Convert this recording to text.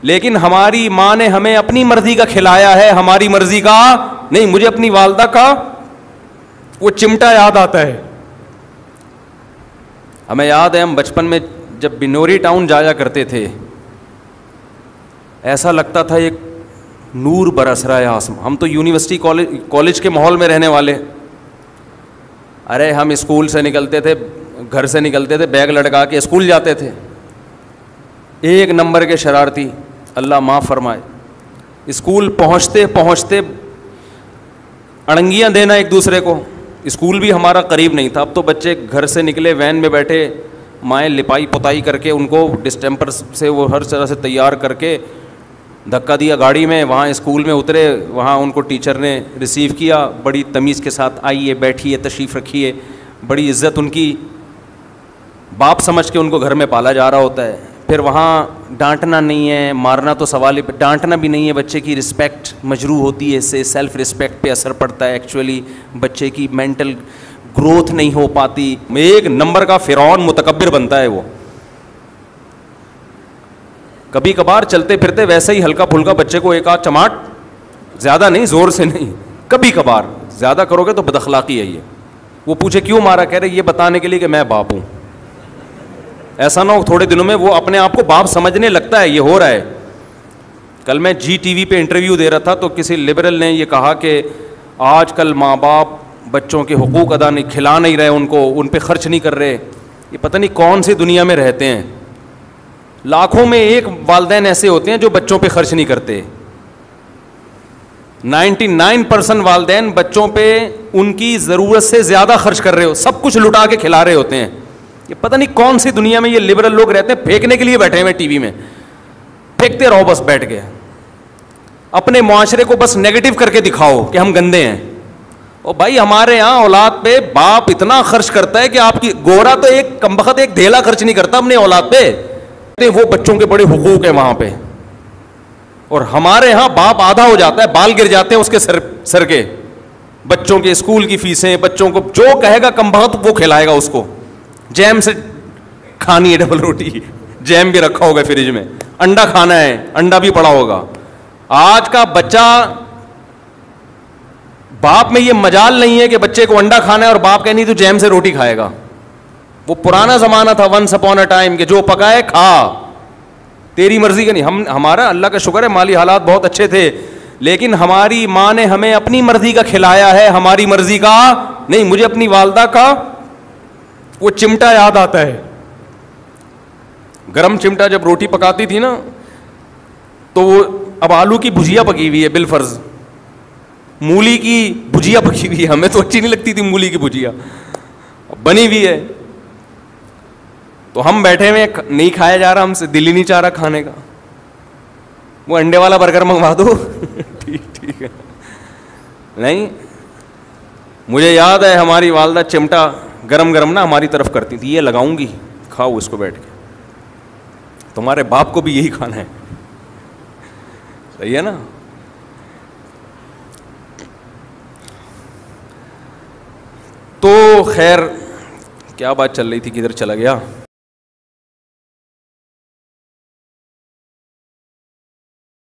لیکن ہماری ماں نے ہمیں اپنی مرضی کا کھلایا ہے, ہماری مرضی کا نہیں. مجھے اپنی والدہ کا وہ چمٹا یاد آتا ہے. ہمیں یاد ہے ہم بچپن میں جب بنوری ٹاؤن جایا کرتے تھے, ایسا لگتا تھا ایک نور برس رہا ہے آسمان. ہم تو یونیورسٹی کالج کے ماحول میں رہنے والے. ارے ہم اسکول سے نکلتے تھے, گھر سے نکلتے تھے, بیگ لٹکا کے اسکول جاتے تھے. ایک نمبر کے شرارتی, اللہ معاف فرمائے. اسکول پہنچتے پہنچتے اڑنگیاں دینا ایک دوسرے کو. اسکول بھی ہمارا قریب نہیں تھا. اب تو بچے گھر سے نکلے, وین میں بیٹھے, مائیں لپائی پتائی کر کے ان کو ڈسٹمپر سے وہ ہر طرح سے تیار کر کے دھکا دیا گاڑی میں, وہاں اسکول میں اترے, وہاں ان کو ٹیچر نے ریسیو کیا بڑی تمیز کے ساتھ, آئیے بیٹھیے تشریف رکھیے, بڑی عزت ان کی, باپ سمجھ کے ان کو گھر میں پالا جا رہا ہوتا ہے. پھر وہاں ڈانٹنا نہیں ہے, مارنا تو سوال ہی, ڈانٹنا بھی نہیں ہے. بچے کی رسپیکٹ مجروح ہوتی ہے, اس سے سیلف رسپیکٹ پہ اثر پڑتا ہے. ایکچولی بچے کی مینٹل گروتھ نہیں ہو پاتی. ایک نمبر کا فرعون متکبر بنتا ہے وہ. کبھی کبھار چلتے پھرتے ویسے ہی ہلکا پھلکا بچے کو ایک آدھ چماٹ, زیادہ نہیں, زور سے نہیں, کبھی کبھار. زیادہ کرو گے تو بد اخلاقی ہے یہ. وہ پوچھے کیوں مارا, کہہ رہے یہ بتانے کے لیے کہ میں باپ ہوں. ایسا نہ ہو تھوڑے دنوں میں وہ اپنے آپ کو باپ سمجھنے لگتا ہے. یہ ہو رہا ہے. کل میں جی ٹی وی پہ انٹرویو دے رہا تھا تو کسی لبرل نے یہ کہا کہ آج کل ماں باپ بچوں کے حقوق ادا نہیں, کھلا نہیں رہے ان کو, ان پہ خرچ نہیں کر رہے. یہ پتہ نہیں کون سی دنیا میں رہتے ہیں. لاکھوں میں ایک والدین ایسے ہوتے ہیں جو بچوں پہ خرچ نہیں کرتے. 99% والدین بچوں پہ ان کی ضرورت سے زیادہ خرچ کر رہے ہو, سب کچھ لٹا کے کھلا رہے ہوتے ہیں. یہ پتہ نہیں کون سی دنیا میں یہ لبرل لوگ رہتے ہیں, پھینکنے کے لیے بیٹھے ہوئے ٹی وی میں, پھینکتے رہو بس بیٹھ کے. اپنے معاشرے کو بس نیگیٹو کر کے دکھاؤ کہ ہم گندے ہیں. او بھائی ہمارے یہاں اولاد پہ باپ اتنا خرچ کرتا ہے کہ آپ کی گورا تو ایک کمبخت ایک دھیلا خرچ نہیں کرتا اپنے اولاد پہ. وہ بچوں کے بڑے حقوق ہیں وہاں پہ, اور ہمارے یہاں باپ آدھا ہو جاتا ہے, بال گر جاتے ہیں اس کے سر کے. بچوں کے اسکول کی فیسیں, بچوں کو جو کہے گا کمبخت وہ کھلائے گا اس کو. جیم سے کھانی ہے ڈبل روٹی, جیم بھی رکھا ہوگا فریج میں, انڈا کھانا ہے, انڈا بھی پڑا ہوگا. آج کا بچہ, باپ میں یہ مجال نہیں ہے کہ بچے کو انڈا کھانا ہے اور باپ کہ نہیں تو جیم سے روٹی کھائے گا. وہ پرانا زمانہ تھا, ونس اپون اے ٹائم, کہ جو پکائے کھا, تیری مرضی کا نہیں. ہمارا اللہ کا شکر ہے مالی حالات بہت اچھے تھے, لیکن ہماری ماں نے ہمیں اپنی مرضی کا کھلایا ہے, ہماری مرضی کا نہیں. مجھے اپنی والدہ کا وہ چمٹا یاد آتا ہے. گرم چمٹا جب روٹی پکاتی تھی نا, تو وہ اب آلو کی بھجیا پکی ہوئی ہے, بالفرض مولی کی بھجیا پکی ہوئی ہے, ہمیں تو اچھی نہیں لگتی تھی مولی کی بھجیا, بنی ہوئی ہے, تو ہم بیٹھے ہوئے, نہیں کھایا جا رہا, ہم سے دل ہی نہیں چاہ رہا کھانے کا. وہ انڈے والا برگر منگوا دو, ٹھیک ہے. نہیں, مجھے یاد ہے ہماری والدہ چمٹا گرم گرم نا ہماری طرف کرتی تھی, یہ لگاؤں گی, کھاؤ اس کو بیٹھ کے, تمہارے باپ کو بھی یہی کھانا ہے. صحیح ہے نا. تو خیر کیا بات چل رہی تھی, کدھر چلا گیا.